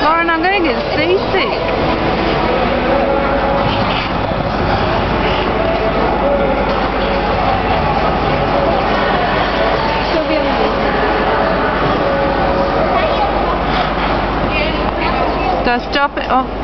Lauren, I'm going to get seasick. Do I stop it? Oh.